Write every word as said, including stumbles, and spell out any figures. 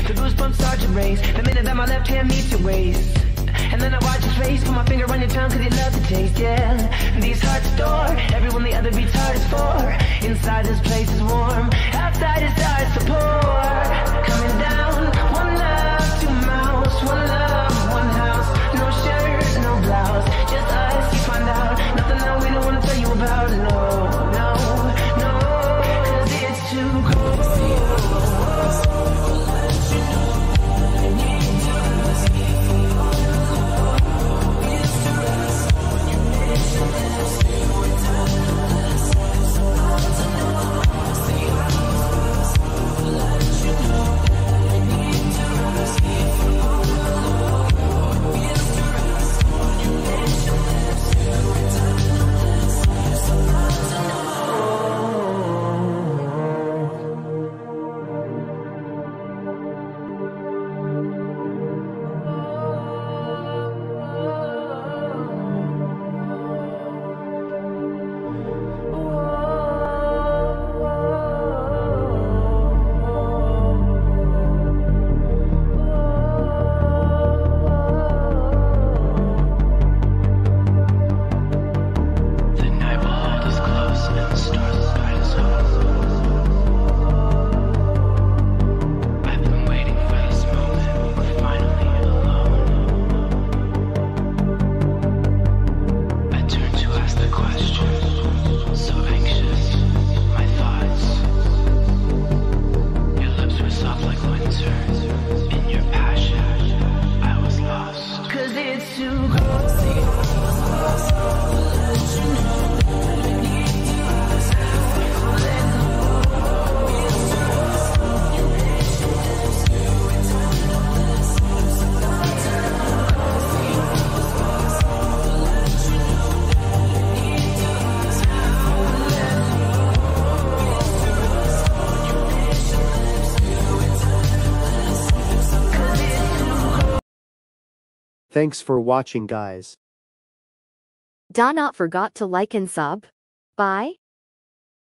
The goosebumps start to raise the minute that my left hand meets your waist. And then I watch his face, put my finger on your tongue, cause you love the taste, yeah. These hearts adore everyone the other beats heart is for. Inside this place is warm, outside it starts to pour. Coming down, one love, two mouths, one love, one house. No shirt, no blouse, just us, you find out. Nothing that we don't wanna tell you about, no, no, no. Cause it's too cold. Thanks for watching, guys. Da not forgot to like and sub. Bye.